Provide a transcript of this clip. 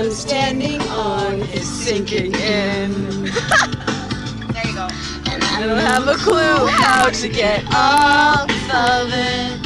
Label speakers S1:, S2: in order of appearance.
S1: I'm standing on is sinking in.
S2: There you go.
S1: And I don't have a clue how to get off of it.